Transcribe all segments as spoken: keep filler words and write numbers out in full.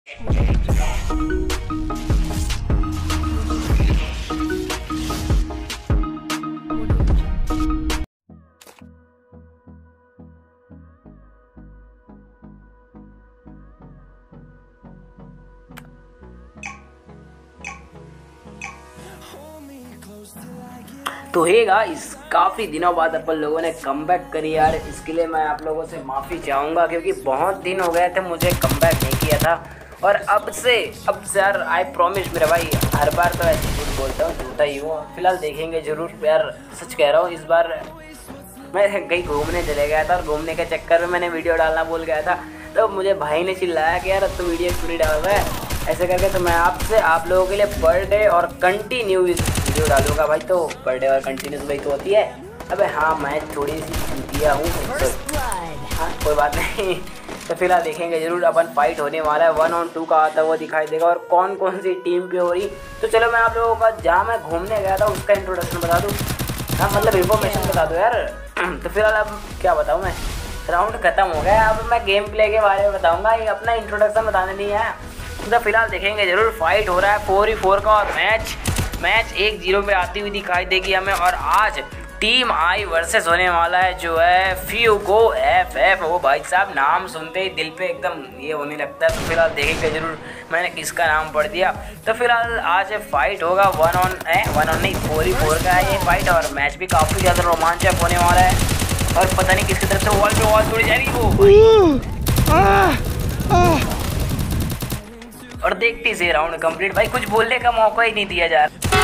तो hey guys, काफ़ी दिनों बाद अपन लोगों ने कमबैक करी यार। इसके लिए मैं आप लोगों से माफ़ी चाहूँगा क्योंकि बहुत दिन हो गए थे मुझे कमबैक नहीं किया था। और अब से अब से यार आई प्रॉमिस मेरे भाई, हर बार तो ऐसे झूठ बोलता हूँ, झूठा ही हूँ। फिलहाल देखेंगे ज़रूर यार, सच कह रहा हूँ। इस बार मैं कहीं घूमने चले गया था और घूमने के चक्कर में मैंने वीडियो डालना भूल गया था। तो मुझे भाई ने चिल्लाया कि यार तू वीडियो क्यों नहीं डाल रहा है ऐसे करके। तो मैं आपसे आप लोगों के लिए पर डे और कंटिन्यू वीडियो डालूंगा भाई। तो पर डे और कंटिन्यूस भाई तो होती है। अबे हाँ, मैं थोड़ी सी दिया हूँ, हाँ कोई बात नहीं। तो फिलहाल देखेंगे जरूर, अपन फाइट होने वाला है। वन ऑन टू का आता हुआ दिखाई देगा और कौन कौन सी टीम पे हो रही। तो चलो मैं आप लोगों का जहाँ मैं घूमने गया था उसका इंट्रोडक्शन बता दूँ, हाँ मतलब इन्फॉर्मेशन बता दो यार। तो फिलहाल अब क्या बताऊँ मैं, राउंड खत्म हो गया। अब मैं गेम प्ले के बारे में बताऊँगा, ये अपना इंट्रोडक्शन बताने नहीं है। तो फिलहाल देखेंगे जरूर, फाइट हो रहा है फोर ही फोर का और मैच मैच एक जीरो पे आती हुई दिखाई देगी हमें। और आज टीम आई वर्सेस होने वाला है जो है फ्यूगो एफ एफ। वो भाई साहब नाम सुनते ही दिल पे एकदम ये होने लगता है। तो फिलहाल देखेंगे जरूर, मैंने किसका नाम पढ़ दिया। तो फिलहाल आज फाइट होगा वन ऑन है वन ऑन नहीं फोर ही फोर का है ये फाइट। और मैच भी काफ़ी ज़्यादा रोमांचक होने वाला है। और पता नहीं किसकी तरफ से वॉल पे वॉल तोड़ी जा रही है वो। और देखते से राउंड कंप्लीट भाई, कुछ बोलने का मौका ही नहीं दिया जा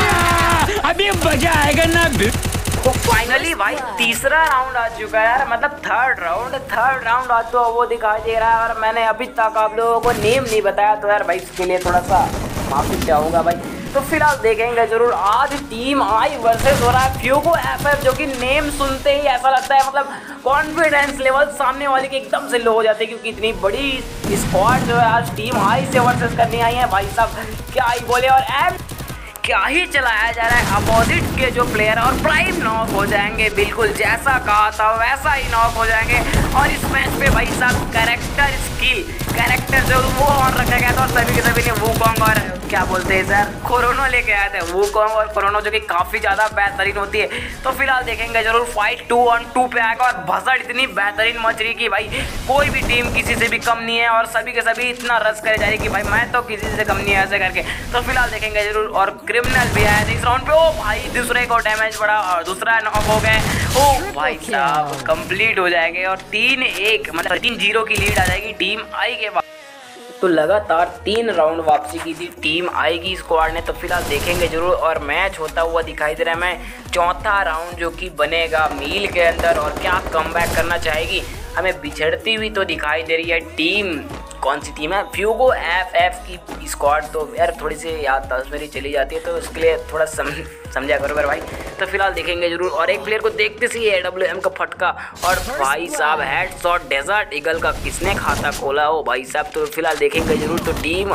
रहा। अभी मजा आएगा ना। तो फाइनली भाई तीसरा राउंड आ चुका है यार, मतलब थर्ड राउंड थर्ड राउंड आज तो वो दिखाई दे रहा है। और मैंने अभी तक आप लोगों को नेम नहीं बताया, तो यार भाई इसके लिए थोड़ा सा माफी चाहूँगा भाई। तो फिलहाल देखेंगे जरूर, आज टीम आई वर्सेस हो रहा है फ्यूगो एफ एफ, जो कि नेम सुनते ही ऐसा लगता है मतलब कॉन्फिडेंस लेवल सामने वाले के एकदम से लो हो जाते हैं, क्योंकि इतनी बड़ी स्क्वाड जो है आज टीम आई से वर्सेस करने आई है भाई साहब। क्या ही बोले, और एम क्या ही चलाया जा रहा है। अपोजिट के जो प्लेयर और प्राइम नॉक हो जाएंगे, बिल्कुल जैसा कहा था वैसा ही नॉक हो जाएंगे। और इस मैच पे भाई साहब कैरेक्टर स्किल कैरेक्टर जो वो ऑन रखा गया था और सभी के सभी ने वूकोंग और क्या बोलते हैं सर कोरोना लेके आए थे। वूकोंग और कोरोना जो कि काफ़ी ज़्यादा बेहतरीन होती है। तो फिलहाल देखेंगे जरूर, फाइट टू ऑन टू पे आएगा और भसड़ इतनी बेहतरीन मच रही कि भाई कोई भी टीम किसी से भी कम नहीं है। और सभी के सभी इतना रस करे जा रही कि भाई मैं तो किसी से कम नहीं है ऐसे करके। तो फिलहाल देखेंगे जरूर, और क्रिमिनल भी आया इस राउंड पे। ओ भाई दूसरे को डैमेज पड़ा और दूसरा नॉक हो गए। ओ भाई साहब कंप्लीट हो जाएंगे और तीन एक मतलब तीन जीरो की लीड आ जाएगी टीम आई के बाद। तो लगातार तीन राउंड वापसी की थी टीम आई की स्क्वाड ने। तो फिलहाल देखेंगे जरूर, और मैच होता हुआ दिखाई दे रहा है मैं चौथा राउंड जो कि बनेगा मील के अंदर। और क्या कमबैक करना चाहेगी, हमें बिछड़ती हुई तो दिखाई दे रही है टीम। कौन सी टीम है? फ्यूगो एफ एफ की स्क्वाड। तो यार थोड़ी सी याद तस्वीरें चली जाती है, तो उसके लिए थोड़ा सम, समझा करो मेरे भाई। तो फिलहाल देखेंगे जरूर, और एक प्लेयर को देखते सी ए डब्ल्यू एम का फटका और भाई साहब हेड शॉट डेजर्ट ईगल का किसने खाता खोला हो भाई साहब। तो फिलहाल देखेंगे जरूर, तो टीम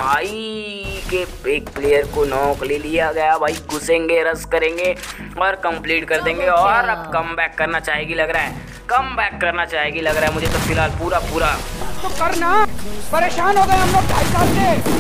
आई के एक प्लेयर को नॉक ले लिया गया भाई। घुसेंगे, रस करेंगे और कंप्लीट कर देंगे। और अब कम बैक करना चाहेगी लग रहा है, कम बैक करना चाहेगी लग रहा है मुझे। तो फिलहाल पूरा पूरा तो करना, परेशान हो गए हम लोग भाई साहब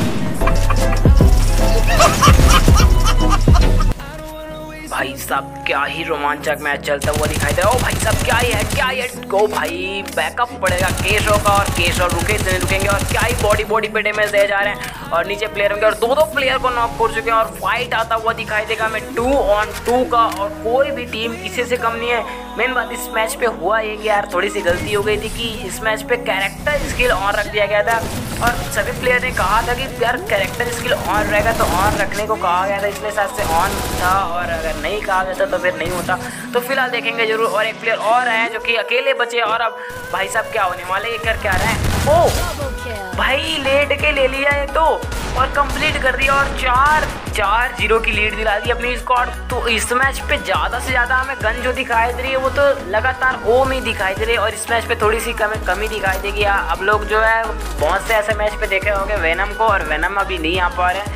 से। भाई साहब क्या ही रोमांचक मैच चलता हुआ दिखाई दे रहा है। ओ भाई साहब क्या ही है, क्या ही है। गो भाई बैकअप पड़ेगा केशव का, और केशव रुके से रुकेंगे। और क्या ही बॉडी बॉडी पे डैमेज दे जा रहे हैं और नीचे प्लेयर होंगे और दो दो प्लेयर को नॉक कर चुके हैं। और फाइट आता हुआ दिखाई देगा हमें टू ऑन टू का, और कोई भी टीम किसी से कम नहीं है। मेन बात इस मैच पे हुआ ये कि यार थोड़ी सी गलती हो गई थी कि इस मैच पे कैरेक्टर स्किल ऑन रख दिया गया था। और सभी प्लेयर ने कहा था कि यार कैरेक्टर स्किल ऑन रहेगा, तो ऑन रखने को कहा गया था, इसलिए साथ से ऑन था। और अगर नहीं कहा गया था तो फिर नहीं होता। तो फिलहाल देखेंगे जरूर, और एक प्लेयर और है जो कि अकेले बचे। और अब भाई साहब क्या होने वाले, ये कर क्या रहे हैं। ओ भाई लेट के ले लिया है तो, और कंप्लीट कर दिया। और चार चार जीरो की लीड दिला दी अपनी स्क्वाड। तो इस मैच पे ज़्यादा से ज़्यादा हमें गन जो दिखाई दे रही है वो तो लगातार ओम ही दिखाई दे रही है। और इस मैच पे थोड़ी सी कमी कमी दिखाई देगी। अब लोग जो है बहुत से ऐसे मैच पे देखे होंगे वेनम को, और वेनम अभी नहीं आ पा रहे हैं। तो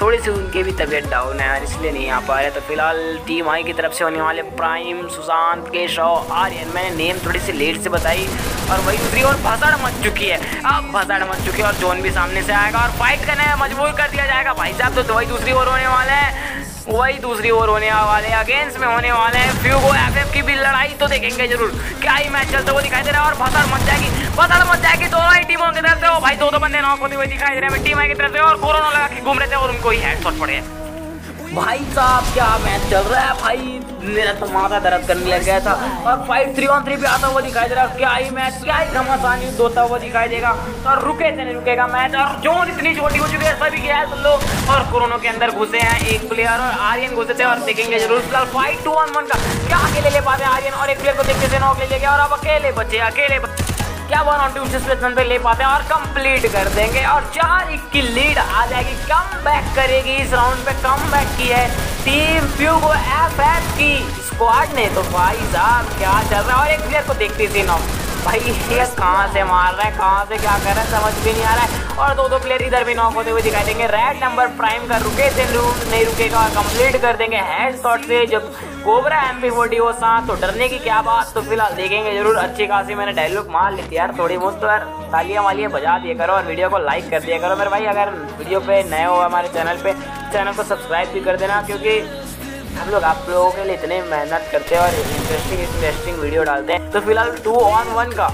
थोड़ी सी उनकी भी तबीयत डाउन है यार, इसलिए नहीं आ पा रहे। तो फिलहाल टीम आई की तरफ से होने वाले प्राइम, सुशांत, केशव, आर्यन, मैंने नेम थोड़ी सी लेट से बताई और वही दूसरी और भसड़ मच चुकी है। अब भसड़ मच चुकी है और जोन भी सामने से आएगा और फाइट करने में मजबूर कर दिया जाएगा भाई साहब। तो वही दूसरी ओर होने वाले हैं, वही दूसरी ओर होने वाले अगेंस्ट में होने वाले हैं फ्यूगो एफएफ की भी लड़ाई तो देखेंगे जरूर। क्या ही मैच चलता हुआ दिखाई दे रहा है और भसड़ मच जाएगी, भसड़ मच जाएगी दोनों ही टीमों की तरफ से। ओ भाई दो दो बंदे नॉक होते हुए दिखाई दे रहे हैं टीम आई की तरफ से और कोरोना लगा के घूम रहे थे और उनको ही हेडशॉट पड़े। भाई साहब क्या मैच चल रहा है भाई, मेरा तो माथा दर्द करने लग गया था और फाइट थ्री ऑन थ्री पे आता हुआ दिखाई दे रहा है। क्या ही मैच, क्या ही घमासान युद्ध होता हुआ दिखाई देगा और रुके से नहीं रुकेगा मैच। और जोन इतनी छोटी हो चुकी है सभी की है लोग और कोरोना के अंदर घुसे हैं एक प्लेयर और आर्यन घुसे थे और देखेंगे जरूर। फिलहाल फाइट टू ऑन वन का क्या अकेले ले पाते हैं आर्यन और एक प्लेयर को देखते से नॉक ले लेंगे और अब अकेले बचे अकेले क्या वन ऑन टू सिचुएशन पे ले पाते हैं और कंप्लीट कर देंगे और चार एक की लीड आ जाएगी। कम बैक करेगी इस राउंड पे, कम बैक की है टीम फ्यूगो एफएफ की स्क्वाड ने। तो भाई साहब क्या चल रहा है और एक प्लेयर को देखते थे नॉक, भाई ये कहाँ से मार रहा है, कहाँ से क्या कर रहा है समझ भी नहीं आ रहा है। और दो दो प्लेयर इधर भी नॉक होते हुए दिखाई देंगे। रेड नंबर प्राइम का रुके से नहीं रुकेगा और कंप्लीट कर देंगे हेडशॉट से। जब कोबरा एम पी फोर्टी हो साथ तो डरने की क्या बात। तो फिलहाल देखेंगे जरूर। अच्छी खासी मैंने डायलॉग मार ली थी यार थोड़ी बहुत, तो यार तालियां वालियां बजा दिया करो और वीडियो को लाइक कर दिया करो मेरे भाई। अगर वीडियो पे नए हो हमारे चैनल पे, चैनल को सब्सक्राइब भी कर देना क्योंकि हम लोग आप लोगों के लिए इतने मेहनत करते हैं और इंटरेस्टिंग इंटरेस्टिंग वीडियो डालते हैं। तो फिलहाल टू ऑन वन का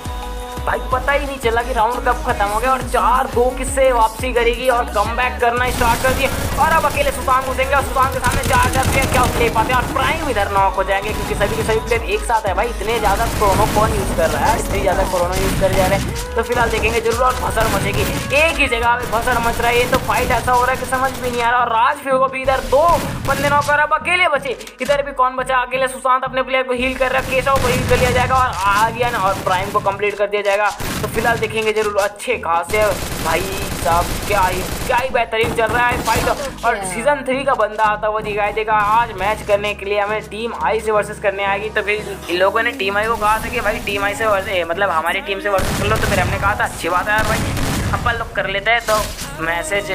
भाई पता ही नहीं चला कि राउंड कब खत्म हो गया और चार दो किससे वापसी करेगी और कम बैक करना स्टार्ट कर दिया और अब अकेले सुशांत घुसेंगे और सुशांत के सामने चार चार प्लेयर क्या ले पाते हैं और प्राइम इधर नॉक हो जाएंगे क्योंकि सभी के सभी प्लेयर एक साथ है भाई। इतने ज्यादा कोरोना कौन यूज कर रहा है, इतनी ज्यादा कोरोना यूज कर जा रहे हैं। तो फिलहाल देखेंगे जरूर और भसड़ मचेगी एक ही जगह पे, भसड़ मच रहा है। ये तो फाइट ऐसा हो रहा है कि समझ भी नहीं आ रहा। और राज फ्यूगो भी इधर दो बंदे नॉक कर, अब अकेले बचे। इधर भी कौन बचा, अकेले सुशांत अपने प्लेयर को हील कर रहा है, केशव को हील कर लिया जाएगा और आर्यन और प्राइम को कंप्लीट कर दिया जाएगा। तो फिलहाल देखेंगे जरूर अच्छे खासे भाई साहब क्या ही क्या ही बेहतरीन चल रहा है फाइट। और सीजन थ्री का बंदा आता हुआ दिखाई देगा आज मैच करने के लिए। हमें टीम आई से वर्सेस करने आएगी। तो फिर इन लोगों ने टीम आई को कहा था कि भाई टीम आई से वर्सेस मतलब हमारी टीम से वर्सेस कर लो। तो फिर हमने कहा था अच्छी बात है यार भाई अपन लोग कर लेते हैं। तो मैसेज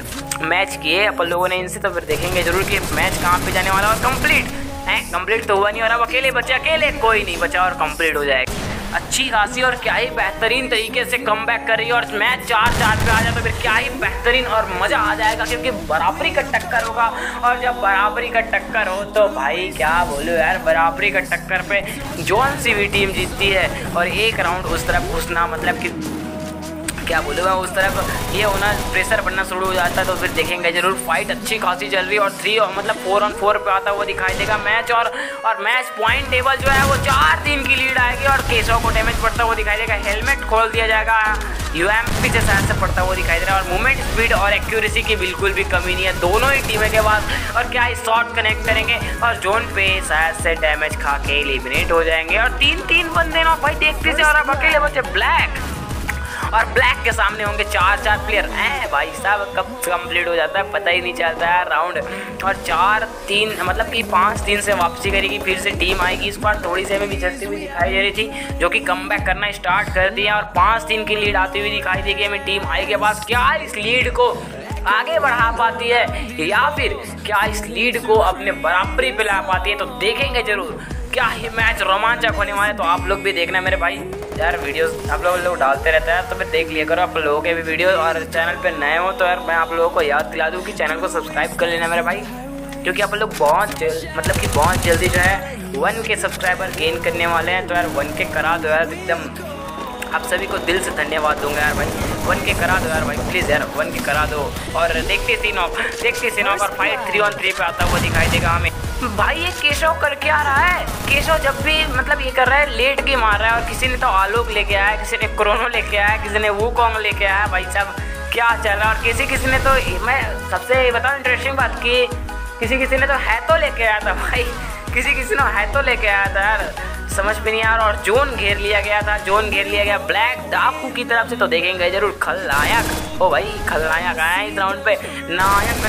मैच किए अपन लोगों ने इनसे। तो फिर देखेंगे जरूर कि मैच कहाँ पे जाने वाला और कंप्लीट है। कंप्लीट तो हुआ नहीं और अब अकेले बचे, अकेले कोई नहीं बचा और कंप्लीट हो जाएगा। अच्छी खासी और क्या ही बेहतरीन तरीके से कम बैक कर रही है और मैच चार चार पे आ जाए तो फिर क्या ही बेहतरीन और मज़ा आ जाएगा क्योंकि बराबरी का टक्कर होगा। और जब बराबरी का टक्कर हो तो भाई क्या बोलो यार, बराबरी का टक्कर पे जौन सी भी टीम जीतती है और एक राउंड उस तरफ घुसना मतलब कि क्या बोलूँगा उस तरफ ये होना प्रेशर बनना शुरू हो जाता है। तो फिर देखेंगे जरूर फाइट अच्छी खासी चल रही है और थ्री मतलब फोर ऑन फोर पे आता हुआ दिखाई देगा मैच। और और मैच पॉइंट टेबल जो है वो चार तीन की लीड आएगी और केशव को डैमेज पड़ता हुआ दिखाई देगा। हेलमेट खोल दिया जाएगा, यूएमपी से शायद से पड़ता हुआ दिखाई दे रहा है और मूवमेंट स्पीड और एक्यूरेसी की बिल्कुल भी कमी नहीं है दोनों ही टीमें के पास। और क्या ही शॉट कनेक्ट करेंगे और जोन पे शायद से डैमेज खा के एलिमिनेट हो जाएंगे। और तीन तीन बंदे ना भाई देखते से और अब अकेले बचे ब्लैक और ब्लैक के सामने होंगे चार चार प्लेयर हैं भाई साहब। कब कंप्लीट हो जाता है पता ही नहीं चलता है राउंड। और चार तीन मतलब कि पाँच तीन से वापसी करेगी फिर से टीम आएगी। इस बार थोड़ी सी हमें बिछड़ती हुई दिखाई दे रही थी जो कि कम बैक करना स्टार्ट कर दिया और पाँच तीन की लीड आती हुई दिखाई देगी हमें टीम आई के पास। क्या इस लीड को आगे बढ़ा पाती है या फिर क्या इस लीड को अपने बराबरी पे ला पाती है। तो देखेंगे जरूर क्या ही मैच रोमांचक होने वाला है। तो आप लोग भी देखना मेरे भाई यार, वीडियोस आप लोग लोग डालते रहते हैं तो फिर देख लिया करो आप लोगों के भी वीडियो। और चैनल पे नए हो तो यार मैं आप लोगों को याद दिला दूँ कि चैनल को सब्सक्राइब कर लेना मेरे भाई क्योंकि आप लोग बहुत जल्द मतलब कि बहुत जल्दी जो है वन के सब्सक्राइबर गेन करने वाले हैं। तो यार वन के करा दो यार, एकदम आप सभी को दिल से धन्यवाद दूंगा यार भाई। वन के करा दो यार भाई प्लीज़ यार, वन के करा दो। और देखते सीन ऑफ देखते सीन ऑफ और फाइट थ्री ऑन थ्री पे आता हुआ दिखाई देगा हमें। भाई ये केशव कर क्या रहा है, केशव जब भी मतलब ये कर रहा है लेट के मार रहा है। और किसी ने तो आलोक लेके आया, किसी ने क्रोनो लेके आया, किसी ने वूकॉन्ग लेके आया। भाई साहब क्या चल रहा है। और किसी किसी ने तो मैं सबसे बताऊँ इंटरेस्टिंग बात की किसी किसी ने तो है तो लेके आया था भाई, किसी किसी ने है तो लेके आया था यार, समझ में नहीं आ रहा। और जोन घेर लिया गया था, जोन घेर लिया गया ब्लैक डाकू की तरफ से। तो देखेंगे जरूर खलनायक, ओ भाई खलनायक आया इस राउंड पे। नायक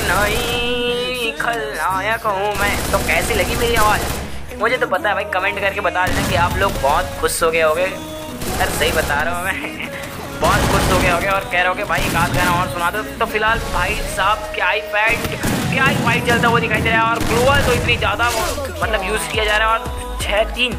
नहीं खलनायक हूँ मैं। तो कैसी लगी मेरी आवाज़ मुझे तो पता है भाई, कमेंट करके बता देना कि आप लोग बहुत खुश हो गए होगे यार, सही बता रहा हूँ मैं। बहुत खुश हो गया हो गया और कह रहे हो कि भाई एक आध गाना और सुना दो। तो फिलहाल भाई साहब क्या ही फाइट क्या ही फाइट चलता हुआ दिखाई दे रहा है और ग्लोअल तो इतनी ज़्यादा मतलब यूज़ किया जा रहा है और छः तीन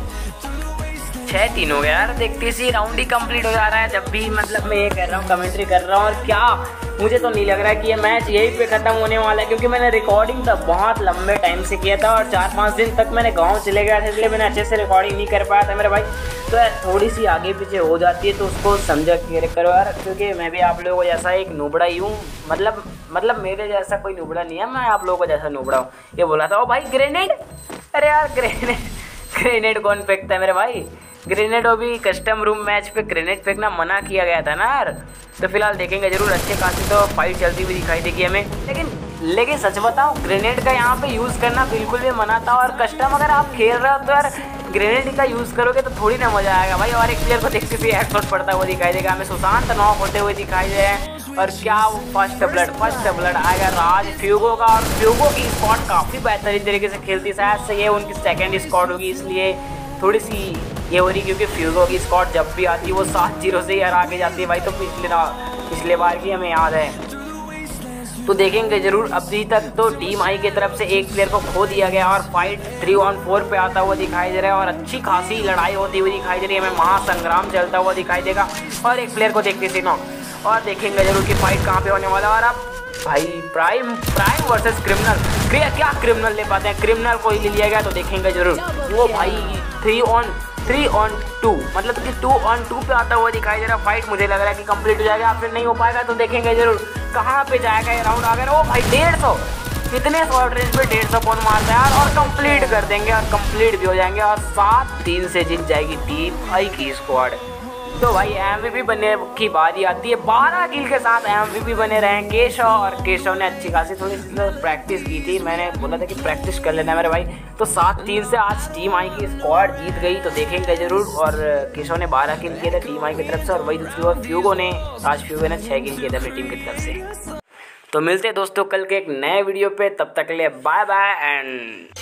छः तीन हो गया यार। देखते सी राउंड ही कंप्लीट हो जा रहा है जब भी मतलब मैं ये कर रहा हूँ कमेंट्री कर रहा हूँ। और क्या मुझे तो नहीं लग रहा है कि ये मैच यहीं पे ख़त्म होने वाला है, क्योंकि मैंने रिकॉर्डिंग तब बहुत लंबे टाइम से किया था और चार पाँच दिन तक मैंने गांव चले गया था, इसलिए मैंने अच्छे से रिकॉर्डिंग नहीं कर पाया था मेरे भाई। तो यार थोड़ी सी आगे पीछे हो जाती है तो उसको समझा के करो यार, क्योंकि मैं भी आप लोगों को जैसा एक नुबड़ा ही हूँ। मतलब मतलब मेरे जैसा कोई नुबड़ा नहीं है, मैं आप लोगों को जैसा नुबड़ा हूँ। ये बोला था ओ भाई ग्रेनेड, अरे यार ग्रेनेड ग्रेनेड कौन फेंकता है मेरे भाई? ग्रेनेड अभी कस्टम रूम मैच पे ग्रेनेड फेंकना मना किया गया था ना यार। तो फिलहाल देखेंगे जरूर, अच्छे खासी तो फाइट चलती हुई दिखाई देगी हमें। लेकिन लेकिन सच बताओ ग्रेनेड का यहाँ पे यूज़ करना बिल्कुल भी मना था। और कस्टम अगर आप खेल रहे हो तो यार ग्रेनेड का यूज़ करोगे तो थोड़ी ना मज़ा आएगा भाई। और एक प्लेयर को देखते हुए एक्सपर्ट पड़ता हुआ दिखाई देगा हमें, सुशांत नॉक होते हुए दिखाई दे रहे हैं। और क्या वो फर्स्ट ब्लड फर्स्ट ब्लड आएगा राज फ्यूगो का। और फ्यूगो की स्क्वाड काफ़ी बेहतरीन तरीके से खेलती, शायद से ये उनकी सेकेंड स्क्वाड होगी, इसलिए थोड़ी सी ये हो रही, क्योंकि फ्यूगो की स्क्वाड जब भी आती है वो सात जीरो से ही हरा के जाती है भाई। तो पिछले ना पिछले बार की हमें याद है। तो देखेंगे जरूर। अभी तक तो टीम आई की तरफ से एक प्लेयर को खो दिया गया और फाइट थ्री ऑन फोर पे आता हुआ दिखाई दे रहा है और अच्छी खासी लड़ाई होती हुई दिखाई दे रही है हमें, महासंग्राम चलता हुआ दिखाई देगा। और एक प्लेयर को देखते थे ना, और देखेंगे जरूर कि फाइट कहाँ पे होने वाला है। और अब भाई प्राइम प्राइम वर्सेस क्रिमिनल, क्या क्रिमिनल ले पाते हैं? क्रिमिनल को ही ले लिया गया तो देखेंगे जरूर। वो भाई three on three on two मतलब कि टू ऑन टू पे आता हुआ दिखाई दे रहा फाइट। मुझे लग रहा है कि कंप्लीट हो जाएगा, फिर नहीं हो पाएगा तो देखेंगे जरूर कहाँ पे जाएगा ये राउंड। अगर ओ भाई डेढ़ सौ इतने शॉर्ट रेंज पे डेढ़ सौ कौन मारता है यार। और कंप्लीट कर देंगे और कंप्लीट भी हो जाएंगे और सात तीन से जीत जाएगी टीम आई की स्क्वाड। तो भाई एमवीपी बनने की बारी आती है, बारह किल के साथ एमवीपी बने रहे केशव। और केशव ने अच्छी खासी थोड़ी सी प्रैक्टिस की थी, मैंने बोला था कि प्रैक्टिस कर लेना मेरे भाई। तो सात तीन से आज टीम आई की स्क्वाड जीत गई, तो देखेंगे जरूर। और केशव ने बारह किल किए थे टीम आई की तरफ से, और वही दूसरी ओर फ्यूगो ने आज फ्यूगो ने छः किल किए थे अपनी टीम की तरफ से। तो मिलते हैं दोस्तों कल के एक नए वीडियो पे, तब तक के लिए बाय बाय एंड